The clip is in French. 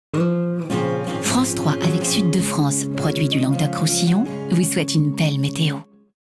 France 3 avec Sud de France, produit du Languedoc-Roussillon, vous souhaite une belle météo.